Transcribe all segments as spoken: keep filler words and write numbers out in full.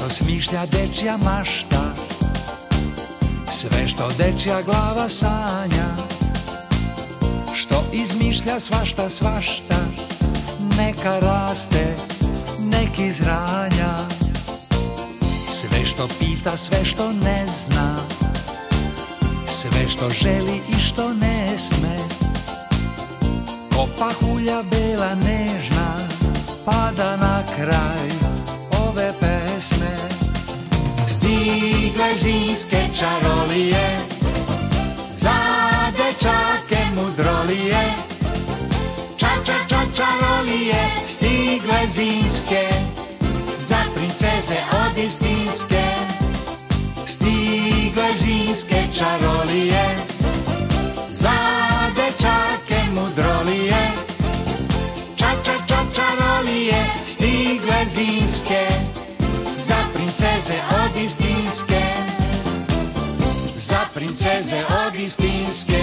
što smišlja dečja mašta, sve što dečja glava sanja, što izmišlja svašta, svašta, neka raste, nek izranja. Sve što pita, sve što ne zna, sve što želi i što ne sme, ko pahulja bela nežna, pada na kraj ove pesme. Stigle zimske čarolije, za dečake mudrolije, ča ča ča čarolije. Stigle zimske, za princeze od istinske. Stigle zimske čarolije, za dečake mudrolije, ča ča ča čarolije. Stigle zimske, za princeze od istinske, za princeze od istinske.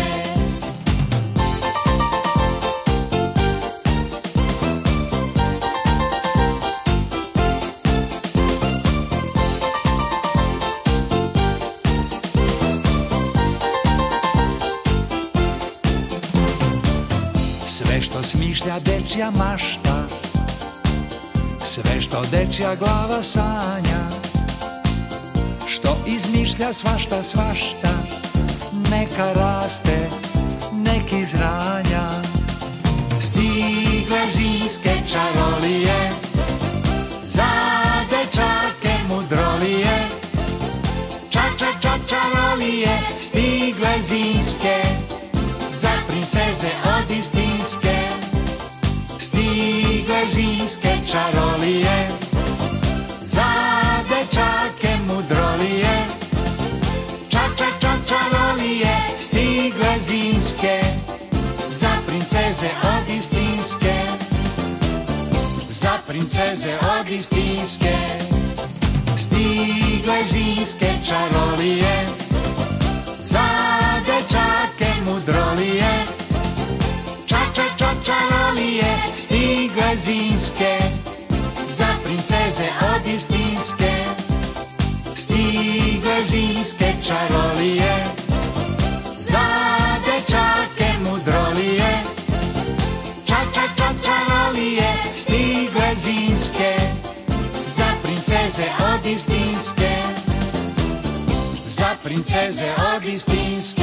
Sve što smišlja dečja mašta, sve što dečja glava sanja, što izmišlja svašta, svašta, neka raste, nek izranja. Stigle zimske čarolije, za dečake mudrolije, ča ča ča čarolije. Stigle zimske, za princeze od istinske. Stigle zimske čarolije, za dečake mudrolije, ča ča ča čarolije. Stigle zimske, za princeze od istinske, za princeze od istinske. Stigle zimske čarolije, za dečake mudrolije, ča ča ča čarolije. Stigle zimske, za princeze od istinske. Stigle zimske čarolije, za dečake mudrolije, ča ča ča čarolije. Stigle zimske, za princeze od istinske, za princeze od istinske.